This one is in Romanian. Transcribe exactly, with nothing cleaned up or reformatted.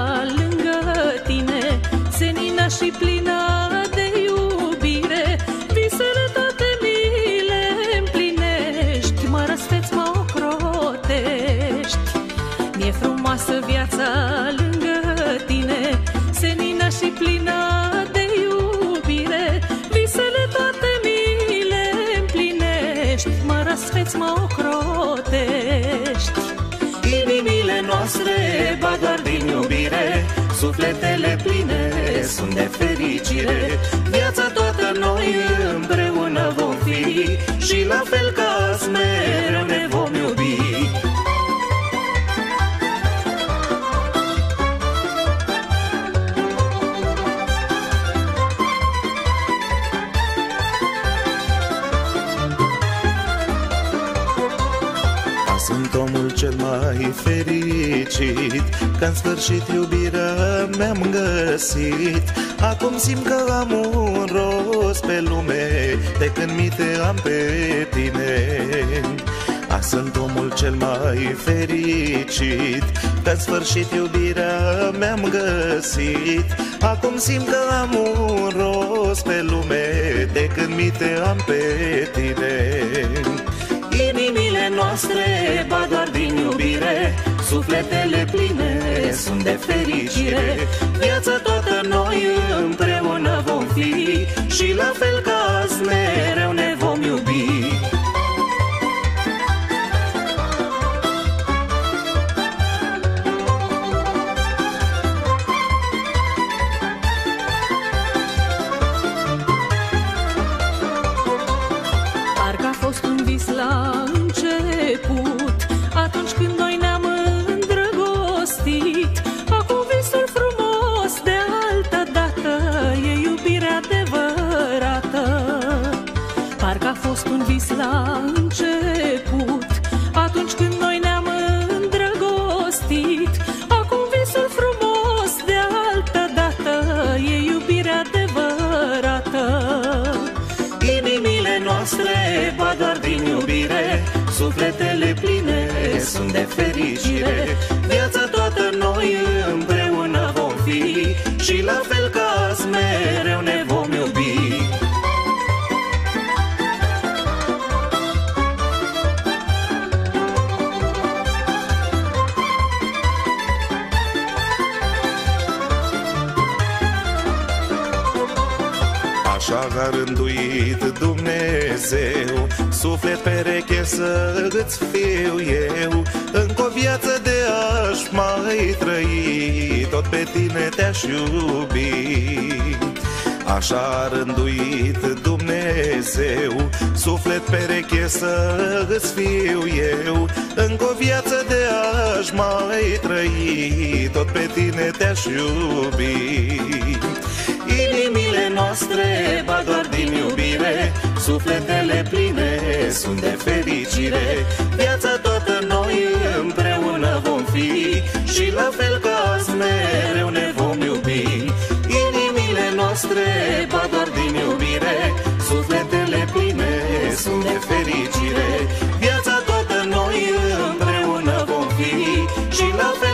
lângă tine, senină și plină de iubire. Visele toate mi le împlinești, mă răsfeți, mă ocrotești. Mi-e frumoasă viața lângă tine, senină și plină de iubire. Visele toate mi le împlinești, mă răsfeți, mă ocrotești. Inimile noastre bat doar din iubire, sufletele pline sunt de fericire. Viața toată noi împreună vom fi și la fel ca azi mereu ne vom iubi. Sunt omul cel mai fericit, că în sfârșit iubirea mi-am găsit. Acum simt că am un rost pe lume de când mi te am pe tine. A, sunt omul cel mai fericit, că în sfârșit iubirea mi-am găsit. Acum simt că am un rost pe lume de când mi te am pe tine. Inimile noastre bat doar din iubire, sufletele pline sunt de fericire. Viața toată noi împreună vom fi și la fel ca azi mereu ne vom iubi. Parcă a fost un vis la început, atunci când noi ne-am îndrăgostit. Acum visul frumos de altă dată e iubirea adevărată. Parcă a fost un vis la început, atunci când noi ne-am îndrăgostit. Acum visul frumos de altă dată e iubirea adevărată. Inimile noastre bat doar din iubire, sufletele pline sunt de fericire. Viața toată noi împreună vom fi și la fel ca azi mereu ne vom iubi. Așa a rânduit Dumnezeu, suflet pereche să-ți fiu eu. Încă o viață de aș mai trăi, tot pe tine te-aș iubi. Așa a rânduit Dumnezeu, suflet pereche să-ți fiu eu. Încă o viață de aș mai trăi, tot pe tine te-aș iubi. Inimile noastre bat doar din iubire, sufletele pline sunt de fericire. Viața toată noi împreună vom fi și la fel ca azi mereu ne vom iubi. Inimile noastre bat doar din iubire, sufletele pline sunt de fericire. Viața toată noi împreună vom fi și la fel